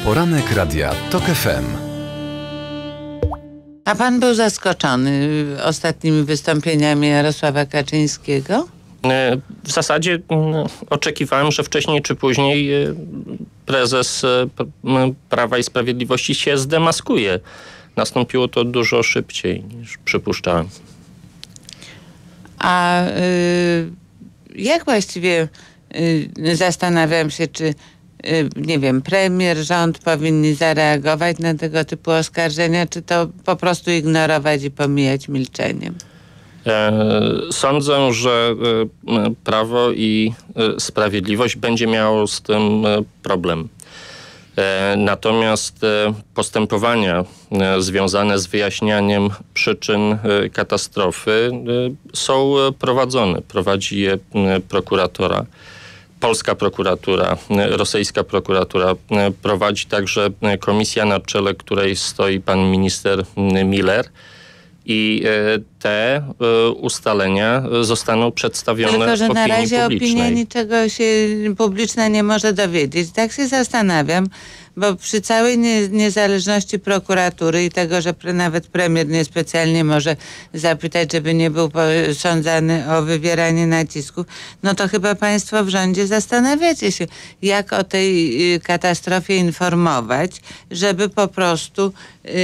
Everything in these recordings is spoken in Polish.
Poranek Radia TOK FM. A pan był zaskoczony ostatnimi wystąpieniami Jarosława Kaczyńskiego? W zasadzie oczekiwałem, że wcześniej czy później prezes Prawa i Sprawiedliwości się zdemaskuje. Nastąpiło to dużo szybciej niż przypuszczałem. A jak właściwie zastanawiam się, czy nie wiem, premier, rząd powinni zareagować na tego typu oskarżenia, czy to po prostu ignorować i pomijać milczeniem? Sądzę, że Prawo i Sprawiedliwość będzie miało z tym problem. Natomiast postępowania związane z wyjaśnianiem przyczyn katastrofy są prowadzone. Prowadzi je prokuratura. Polska prokuratura, rosyjska prokuratura, prowadzi także komisja, na czele której stoi pan minister Miller. I te ustalenia zostaną przedstawione opinii publicznej. Tylko, że na razie opinia niczego się publiczna nie może dowiedzieć. Tak się zastanawiam, bo przy całej niezależności prokuratury i tego, że nawet premier niespecjalnie może zapytać, żeby nie był sądzany o wywieranie nacisków, no to chyba państwo w rządzie zastanawiacie się, jak o tej katastrofie informować, żeby po prostu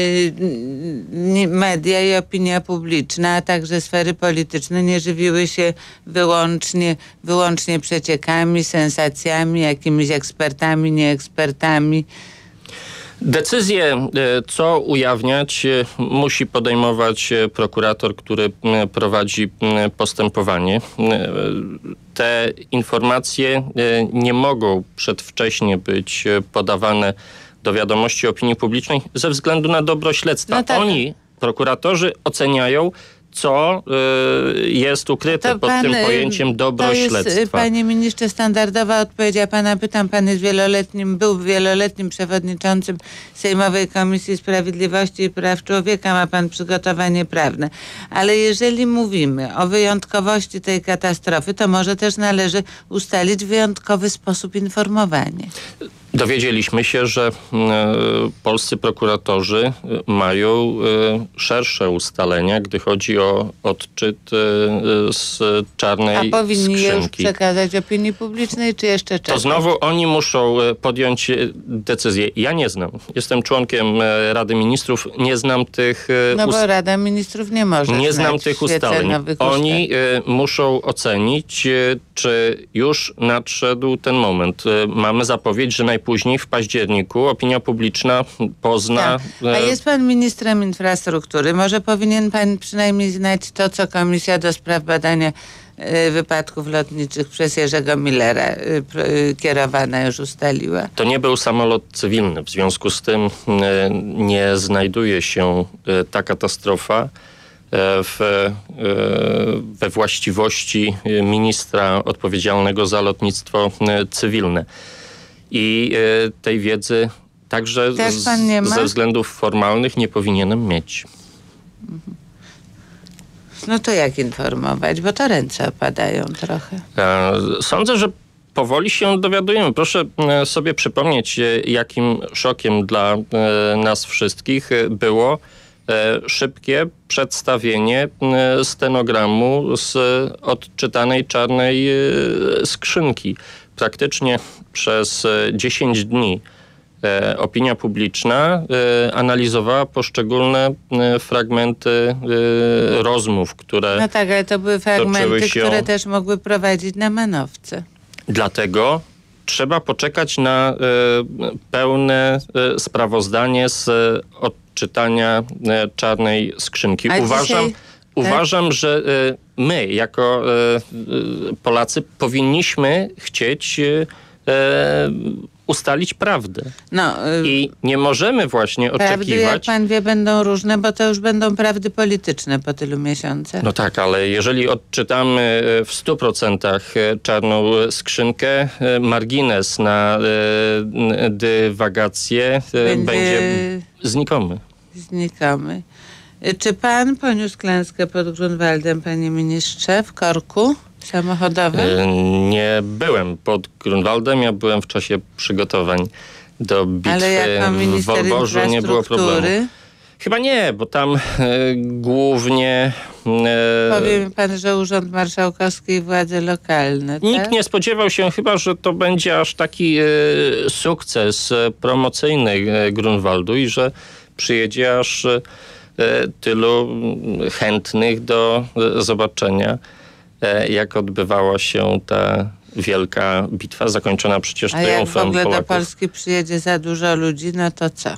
media i opinia publiczna, a także sfery polityczne nie żywiły się wyłącznie przeciekami, sensacjami, jakimiś ekspertami, nieekspertami. Decyzję, co ujawniać, musi podejmować prokurator, który prowadzi postępowanie. Te informacje nie mogą przedwcześnie być podawane do wiadomości opinii publicznej ze względu na dobro śledztwa. No tak. Oni, prokuratorzy, oceniają, co jest ukryte pod tym pojęciem dobro śledztwa. To jest, panie ministrze, standardowa odpowiedź. Ja pana pytam, pan jest był wieloletnim przewodniczącym Sejmowej Komisji Sprawiedliwości i Praw Człowieka, ma pan przygotowanie prawne. Ale jeżeli mówimy o wyjątkowości tej katastrofy, to może też należy ustalić wyjątkowy sposób informowania. Dowiedzieliśmy się, że polscy prokuratorzy mają szersze ustalenia, gdy chodzi o odczyt z czarnej skrzynki. A powinni je już przekazać opinii publicznej, czy jeszcze czekać? To znowu oni muszą podjąć decyzję. Ja nie znam. Jestem członkiem Rady Ministrów. Nie znam tych bo Rada Ministrów nie może nie znam tych ustaleń. Oni muszą ocenić, czy już nadszedł ten moment. Mamy zapowiedź, że najpóźniej w październiku opinia publiczna pozna... Tak. A jest pan ministrem infrastruktury. Może powinien pan przynajmniej znać to, co Komisja do Spraw Badania Wypadków Lotniczych przez Jerzego Millera kierowana już ustaliła. To nie był samolot cywilny. W związku z tym nie znajduje się ta katastrofa we właściwości ministra odpowiedzialnego za lotnictwo cywilne. I tej wiedzy także ze względów formalnych nie powinienem mieć. No to jak informować? Bo to ręce opadają trochę. Sądzę, że powoli się dowiadujemy. Proszę sobie przypomnieć, jakim szokiem dla nas wszystkich było szybkie przedstawienie stenogramu z odczytanej czarnej skrzynki. Praktycznie przez 10 dni opinia publiczna analizowała poszczególne fragmenty rozmów, które no tak, ale to były fragmenty, które też mogły prowadzić na manowce. Dlatego trzeba poczekać na pełne sprawozdanie z odczytania czarnej skrzynki. Uważam, że my jako Polacy powinniśmy chcieć ustalić prawdę. I nie możemy właśnie oczekiwać... Prawdy, jak pan wie, będą różne, bo to już będą prawdy polityczne po tylu miesiącach. No tak, ale jeżeli odczytamy w 100% czarną skrzynkę, margines na dywagację będzie znikomy. Znikomy. Czy pan poniósł klęskę pod Grunwaldem, panie ministrze, w korku samochodowym? Nie byłem pod Grunwaldem, ja byłem w czasie przygotowań do bitwy Ale jako w minister Wolborzu nie było problemu. infrastruktury Chyba nie, bo tam głównie... powie mi pan, że Urząd Marszałkowski i władze lokalne, Nikt tak? nie spodziewał się chyba, że to będzie aż taki sukces promocyjny Grunwaldu i że przyjedzie aż tylu chętnych do zobaczenia, jak odbywała się ta wielka bitwa, zakończona przecież A jak w triumfem ogóle do Polaków. Polski przyjedzie za dużo ludzi, no to co?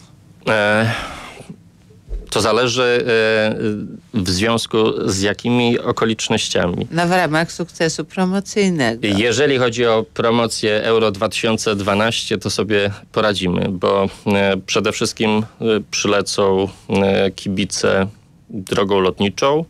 To zależy w związku z jakimi okolicznościami. No w ramach sukcesu promocyjnego. Jeżeli chodzi o promocję Euro 2012, to sobie poradzimy, bo przede wszystkim przylecą kibice drogą lotniczą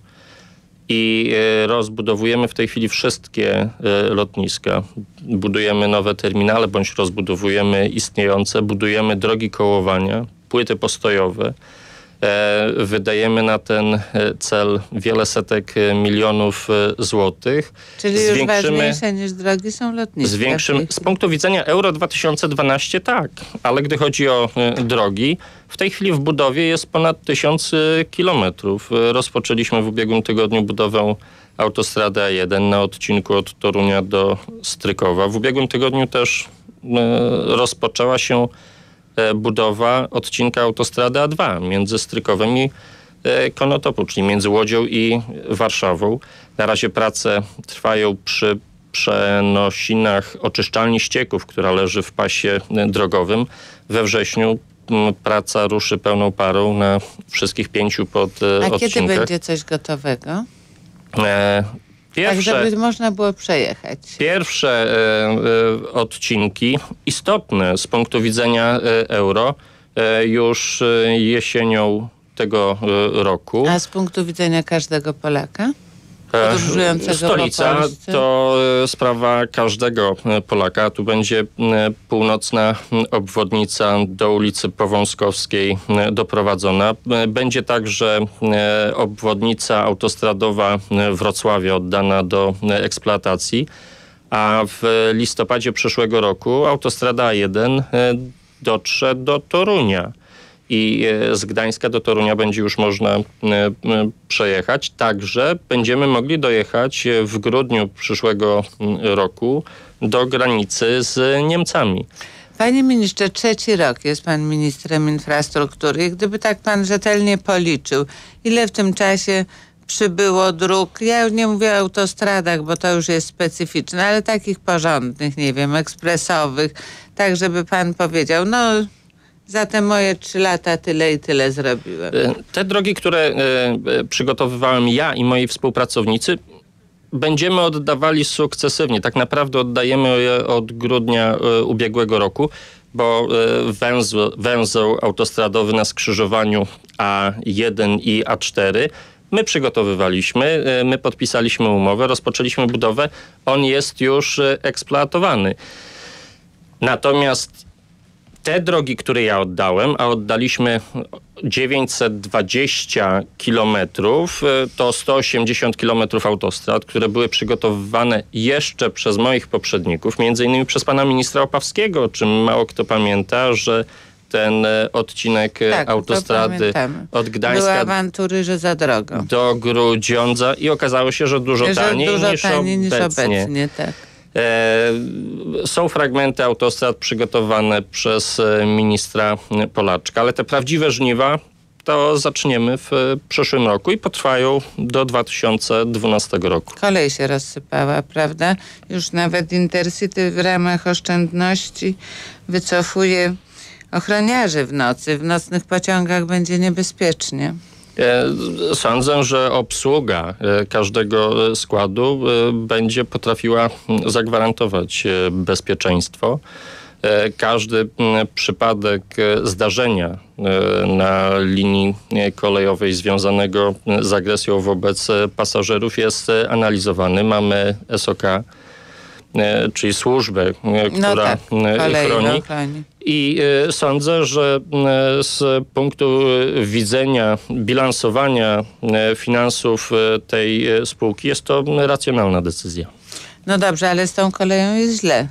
i rozbudowujemy w tej chwili wszystkie lotniska. Budujemy nowe terminale, bądź rozbudowujemy istniejące, budujemy drogi kołowania, płyty postojowe. Wydajemy na ten cel wiele setek milionów złotych. Czyli już ważniejsze niż drogi są lotniska. Z punktu widzenia Euro 2012 tak, ale gdy chodzi o drogi, w tej chwili w budowie jest ponad 1000 kilometrów. Rozpoczęliśmy w ubiegłym tygodniu budowę autostrady A1 na odcinku od Torunia do Strykowa. W ubiegłym tygodniu też rozpoczęła się budowa odcinka autostrady A2 między Strykowem i Konotopą, czyli między Łodzią i Warszawą. Na razie prace trwają przy przenosinach oczyszczalni ścieków, która leży w pasie drogowym. We wrześniu praca ruszy pełną parą na wszystkich 5 odcinkach. A kiedy będzie coś gotowego? Tak, żeby można było przejechać. Pierwsze odcinki, istotne z punktu widzenia euro, już jesienią tego roku. A z punktu widzenia każdego Polaka? Podróżującego Stolica po Polsce? to sprawa każdego Polaka. Tu będzie północna obwodnica do ulicy Powązkowskiej doprowadzona. Będzie także obwodnica autostradowa Wrocławia oddana do eksploatacji, a w listopadzie przyszłego roku autostrada A1 dotrze do Torunia. I z Gdańska do Torunia będzie już można przejechać. Także będziemy mogli dojechać w grudniu przyszłego roku do granicy z Niemcami. Panie ministrze, 3. rok jest pan ministrem infrastruktury. I gdyby tak pan rzetelnie policzył, ile w tym czasie przybyło dróg, ja już nie mówię o autostradach, bo to już jest specyficzne, ale takich porządnych, nie wiem, ekspresowych, tak żeby pan powiedział, no za te moje 3 lata tyle i tyle zrobiłem. Te drogi, które przygotowywałem ja i moi współpracownicy, będziemy oddawali sukcesywnie. Tak naprawdę oddajemy je od grudnia ubiegłego roku, bo węzeł autostradowy na skrzyżowaniu A1 i A4 my przygotowywaliśmy, my podpisaliśmy umowę, rozpoczęliśmy budowę, on jest już eksploatowany. Natomiast te drogi, które ja oddałem, a oddaliśmy 920 kilometrów, to 180 kilometrów autostrad, które były przygotowywane jeszcze przez moich poprzedników, między innymi przez pana ministra Opawskiego, o czym mało kto pamięta, że ten odcinek autostrady od Gdańska były awantury, że za drogo do Grudziądza i okazało się, że dużo taniej niż obecnie. Tak. Są fragmenty autostrad przygotowane przez ministra Polaczka, ale te prawdziwe żniwa to zaczniemy w przyszłym roku i potrwają do 2012 roku. Kolej się rozsypała, prawda? Już nawet Intercity w ramach oszczędności wycofuje ochroniarzy w nocy. W nocnych pociągach będzie niebezpiecznie. Sądzę, że obsługa każdego składu będzie potrafiła zagwarantować bezpieczeństwo. Każdy przypadek zdarzenia na linii kolejowej związanego z agresją wobec pasażerów jest analizowany. Mamy SOK, czyli służbę, która chroni. I sądzę, że z punktu widzenia bilansowania finansów tej spółki jest to racjonalna decyzja. No dobrze, ale z tą koleją jest źle.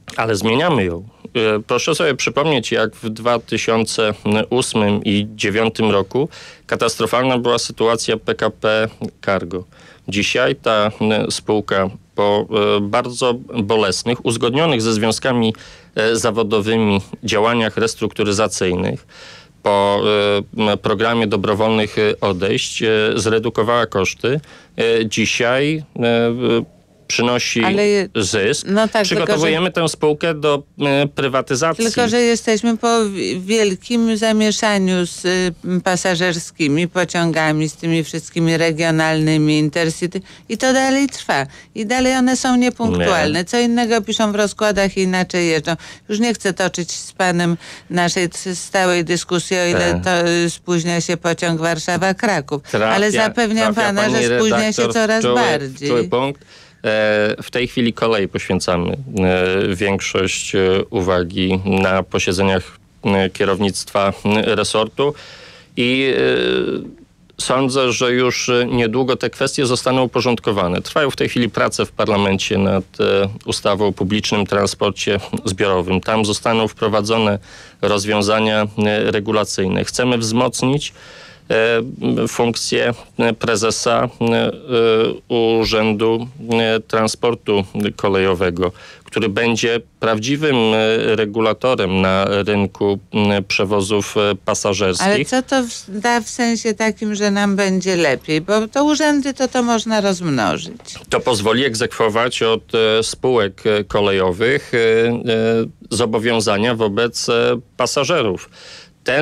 ale zmieniamy ją. Proszę sobie przypomnieć, jak w 2008 i 2009 roku katastrofalna była sytuacja PKP Cargo. Dzisiaj ta spółka po bardzo bolesnych, uzgodnionych ze związkami zawodowymi działaniach restrukturyzacyjnych, po programie dobrowolnych odejść zredukowała koszty. Dzisiaj przynosi zysk. No tak, przygotowujemy tę spółkę do prywatyzacji. Tylko że jesteśmy po wielkim zamieszaniu z pasażerskimi pociągami, z tymi wszystkimi regionalnymi Intercity i to dalej trwa. I dalej one są niepunktualne. Co innego piszą w rozkładach i inaczej jeżdżą. Już nie chcę toczyć z panem naszej stałej dyskusji, o ile to spóźnia się pociąg Warszawa-Kraków. Ale zapewniam pana, że spóźnia się coraz bardziej. Punkt. W tej chwili kolei poświęcamy większość uwagi na posiedzeniach kierownictwa resortu i sądzę, że już niedługo te kwestie zostaną uporządkowane. Trwają w tej chwili prace w parlamencie nad ustawą o publicznym transporcie zbiorowym. Tam zostaną wprowadzone rozwiązania regulacyjne. Chcemy wzmocnić funkcję prezesa Urzędu Transportu Kolejowego, który będzie prawdziwym regulatorem na rynku przewozów pasażerskich. Ale co to da w sensie takim, że nam będzie lepiej? Bo to urzędy to można rozmnożyć. To pozwoli egzekwować od spółek kolejowych zobowiązania wobec pasażerów. Ten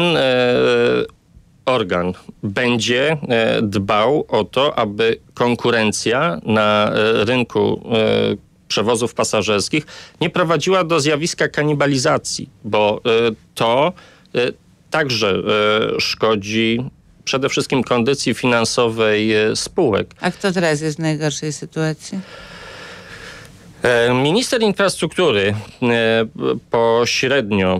organ będzie dbał o to, aby konkurencja na rynku przewozów pasażerskich nie prowadziła do zjawiska kanibalizacji, bo to także szkodzi przede wszystkim kondycji finansowej spółek. A kto teraz jest w najgorszej sytuacji? Minister infrastruktury pośrednio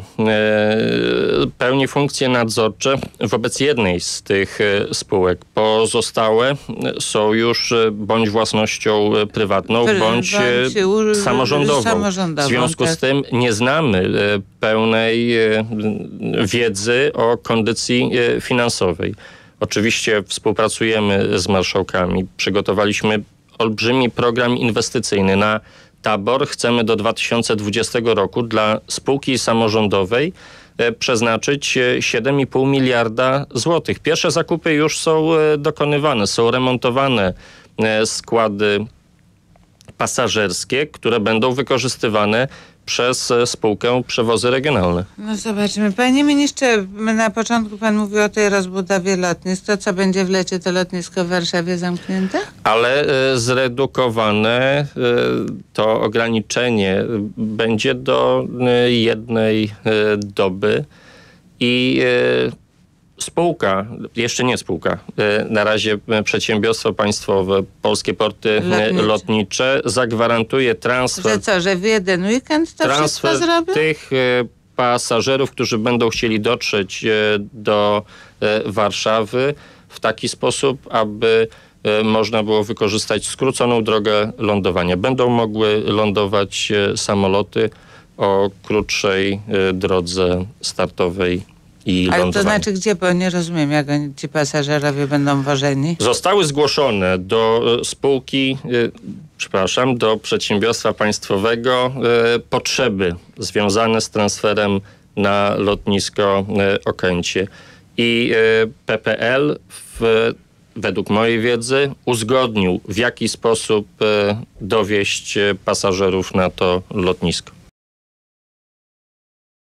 pełni funkcje nadzorcze wobec jednej z tych spółek. Pozostałe są już bądź własnością prywatną, bądź samorządową. W związku z tym nie znamy pełnej wiedzy o kondycji finansowej. Oczywiście współpracujemy z marszałkami. Przygotowaliśmy olbrzymi program inwestycyjny na tabor. Chcemy do 2020 roku dla spółki samorządowej przeznaczyć 7,5 miliarda złotych. Pierwsze zakupy już są dokonywane, są remontowane składy pasażerskie, które będą wykorzystywane przez spółkę Przewozy Regionalne. No zobaczymy. Panie ministrze, na początku pan mówił o tej rozbudowie lotnisk. To co, będzie w lecie to lotnisko w Warszawie zamknięte? Ale zredukowane to ograniczenie będzie do jednej doby i spółka, jeszcze nie spółka, na razie przedsiębiorstwo państwowe, Polskie Porty Lotnicze zagwarantuje transfer. Że co, że w jeden weekend to wszystko zrobią? Tych pasażerów, którzy będą chcieli dotrzeć do Warszawy w taki sposób, aby można było wykorzystać skróconą drogę lądowania. Będą mogły lądować samoloty o krótszej drodze startowej i lądowania. Ale to znaczy gdzie? Bo nie rozumiem, jak ci pasażerowie będą wożeni. Zostały zgłoszone do spółki, do przedsiębiorstwa państwowego potrzeby związane z transferem na lotnisko Okęcie. I PPL według mojej wiedzy uzgodnił, w jaki sposób dowieźć pasażerów na to lotnisko.